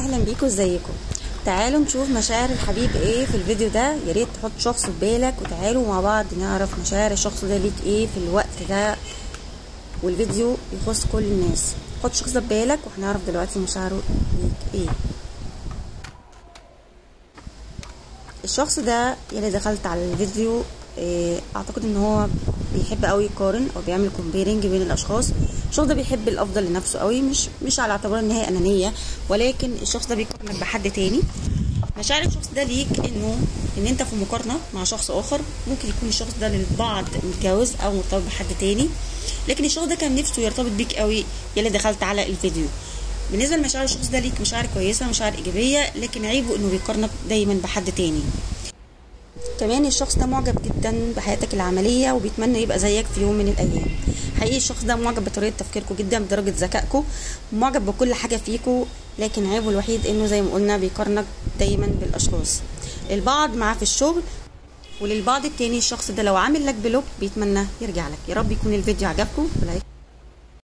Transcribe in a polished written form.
اهلا بيكم، ازيكم؟ تعالوا نشوف مشاعر الحبيب ايه في الفيديو ده. يا ريت تحط شخص في بالك وتعالوا مع بعض نعرف مشاعر الشخص ده ليك ايه في الوقت ده، والفيديو يخص كل الناس. حط شخص ده في بالك وهنعرف دلوقتي مشاعره ليك ايه. الشخص ده يلي دخلت على الفيديو اعتقد ان هو بيحب قوي يقارن او بيعمل كومبيرنج بين الاشخاص. الشخص ده بيحب الافضل لنفسه قوي، مش على اعتبار ان هي انانيه، ولكن الشخص ده بيقارنك بحد تاني. مشاعر الشخص ده ليك ان انت في مقارنه مع شخص اخر. ممكن يكون الشخص ده للبعض متجوز او مرتبط بحد تاني، لكن الشخص ده كان نفسه يرتبط بيك قوي يلي دخلت على الفيديو. بالنسبه لمشاعر الشخص ده ليك مشاعر كويسه، مشاعر ايجابيه، لكن عيبه انه بيقارنك دايما بحد تاني. كمان الشخص ده معجب جدا بحياتك العمليه وبيتمنى يبقى زيك في يوم من الايام. حقيقي الشخص ده معجب بطريقه تفكيركم جدا، بدرجه ذكائكم، معجب بكل حاجه فيكم، لكن عيبه الوحيد انه زي ما قلنا بيقارنك دايما بالاشخاص. البعض معاه في الشغل، وللبعض التاني الشخص ده لو عامل لك بلوك بيتمنى يرجع لك. يا رب يكون الفيديو عجبكم.